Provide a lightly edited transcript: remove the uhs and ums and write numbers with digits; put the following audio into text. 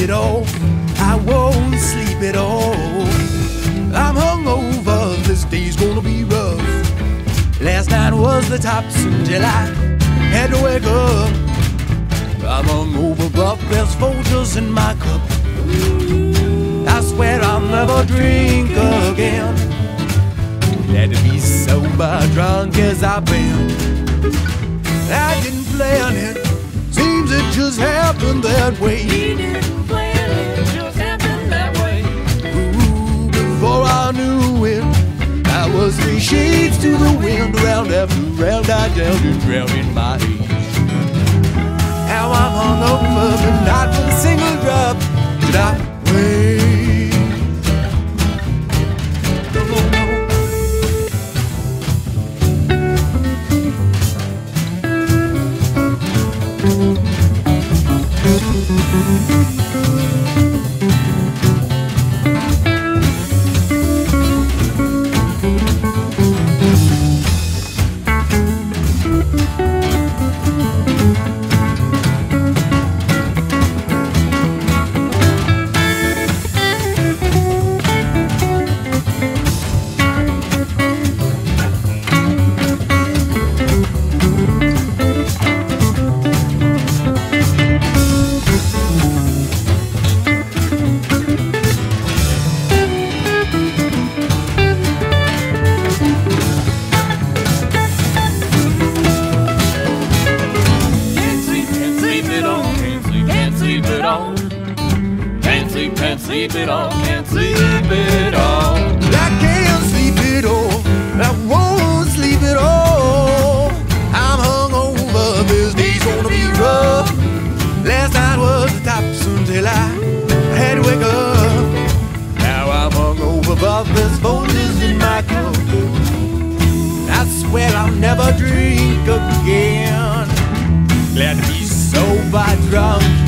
at all. I won't sleep at all. I'm hungover, this day's gonna be rough. Last night was the tops until I had to wake up. I'm hungover, but there's Folgers in my cup. I swear I'll never drink again. Glad to be sober, drunk as I've been. I didn't plan it, seems it just happened that way. He didn't plan it, it just happened that way. Ooh, before I knew it, I was 3 shades to the wind. Round after round I downed and drowned in my age. Now I'm hungover, but not for a single drop did I wait. No, no, no. Can't sleep at all, can't sleep at all. I can't sleep at all, I won't sleep at all. I'm hungover, this day's gonna be rough. Last night was the tops until I had to wake up. Now I'm hungover, but there's Folgers in my cup. I swear I'll never drink again. Glad to be sober, drunk